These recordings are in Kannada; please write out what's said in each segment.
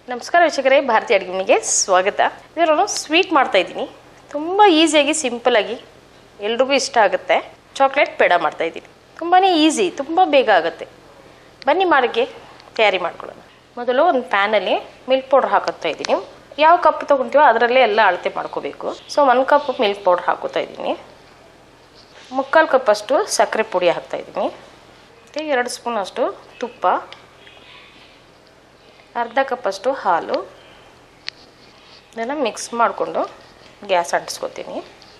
ನಮಸ್ಕಾರ ವೀಕ್ಷಕರೇ, ಭಾರತೀಯ ಅಡುಗೆ ಮನೆಗೆ ಸ್ವಾಗತ. ನಾನು ಸ್ವೀಟ್ ಮಾಡ್ತಾ ಇದ್ದೀನಿ. ತುಂಬ ಈಸಿಯಾಗಿ ಸಿಂಪಲ್ ಆಗಿ ಎಲ್ರಿಗೂ ಇಷ್ಟ ಆಗುತ್ತೆ. ಚಾಕ್ಲೇಟ್ ಪೇಡ ಮಾಡ್ತಾ ಇದ್ದೀನಿ. ತುಂಬಾ ಈಸಿ, ತುಂಬ ಬೇಗ ಆಗುತ್ತೆ. ಬನ್ನಿ ಮಾಡೋಕ್ಕೆ ತಯಾರಿ ಮಾಡ್ಕೊಳ್ಳೋಣ. ಮೊದಲು ಒಂದು ಪ್ಯಾನಲ್ಲಿ ಮಿಲ್ಕ್ ಪೌಡರ್ ಹಾಕೋತಾ ಇದ್ದೀನಿ. ಯಾವ ಕಪ್ ತೊಗೊಳ್ತೀವೋ ಅದರಲ್ಲೇ ಎಲ್ಲ ಅಳತೆ ಮಾಡ್ಕೋಬೇಕು. ಸೊ 1 ಕಪ್ ಮಿಲ್ಕ್ ಪೌಡರ್ ಹಾಕೋತಾ ಇದ್ದೀನಿ. 3/4 ಕಪ್ ಅಷ್ಟು ಸಕ್ಕರೆ ಪುಡಿ ಹಾಕ್ತಾ ಇದ್ದೀನಿ. ಮತ್ತು 2 ಸ್ಪೂನ್ ಅಷ್ಟು ತುಪ್ಪ, ಅರ್ಧ ಕಪ್ ಅಷ್ಟು ಹಾಲು. ಇದನ್ನು ಮಿಕ್ಸ್ ಮಾಡಿಕೊಂಡು ಗ್ಯಾಸ್ ಅಂಟಿಸ್ಕೊತೀನಿ.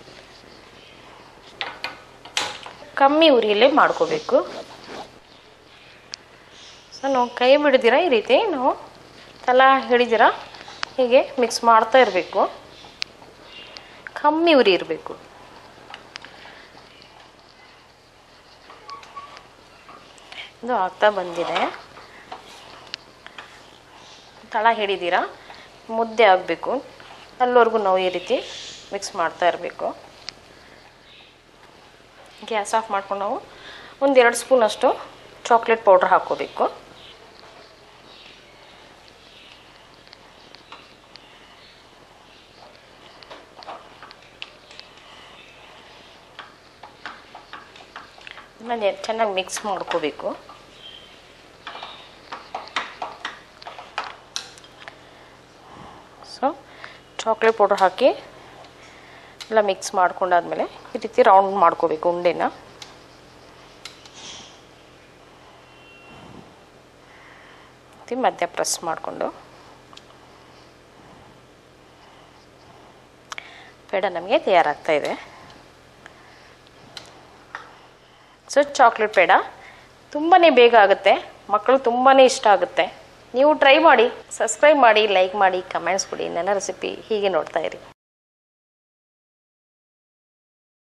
ಕಮ್ಮಿ ಉರಿಯಲ್ಲೇ ಮಾಡ್ಕೋಬೇಕು. ಸೊ ನಾವು ಕೈ ಬಿಡ್ದಿರ ಈ ರೀತಿ ನಾವು ತಲ ಹಿಡಿದಿರ ಹೀಗೆ ಮಿಕ್ಸ್ ಮಾಡ್ತಾ ಇರಬೇಕು. ಕಮ್ಮಿ ಉರಿ ಇರಬೇಕು. ಇದು ಆಗ್ತಾ ಬಂದಿದೆ. ತಳ ಹಿಡಿದಿರ ಮುದ್ದೆ ಆಗಬೇಕು. ಅಲ್ಲಿವರೆಗೂ ನಾವು ಈ ರೀತಿ ಮಿಕ್ಸ್ ಮಾಡ್ತಾ ಇರಬೇಕು. ಗ್ಯಾಸ್ ಆಫ್ ಮಾಡ್ಕೊಂಡು ನಾವು 1-2 ಸ್ಪೂನ್ ಅಷ್ಟು ಚಾಕ್ಲೇಟ್ ಪೌಡ್ರ್ ಹಾಕ್ಕೋಬೇಕು. ಇದನ್ನ ಚೆನ್ನಾಗಿ ಮಿಕ್ಸ್ ಮಾಡ್ಕೋಬೇಕು. ಸೊ ಚಾಕ್ಲೇಟ್ ಪೌಡರ್ ಹಾಕಿ ಎಲ್ಲ ಮಿಕ್ಸ್ ಮಾಡ್ಕೊಂಡಾದ್ಮೇಲೆ ಈ ರೀತಿ ರೌಂಡ್ ಮಾಡ್ಕೋಬೇಕು ಉಂಡೆನ. ಮಧ್ಯ ಪ್ರೆಸ್ ಮಾಡಿಕೊಂಡು ಪೇಡ ನಮಗೆ ತಯಾರಾಗ್ತಾ ಇದೆ. ಸೊ ಚಾಕ್ಲೇಟ್ ಪೇಡ ತುಂಬಾ ಬೇಗ ಆಗುತ್ತೆ. ಮಕ್ಕಳು ತುಂಬಾ ಇಷ್ಟ ಆಗುತ್ತೆ. ನೀವು ಟ್ರೈ ಮಾಡಿ, ಸಬ್ಸ್ಕ್ರೈಬ್ ಮಾಡಿ, ಲೈಕ್ ಮಾಡಿ, ಕಮೆಂಟ್ಸ್ ಕೊಡಿ. ನನ್ನ ರೆಸಿಪಿ ಹೀಗೆ ನೋಡ್ತಾ ಇರಿ.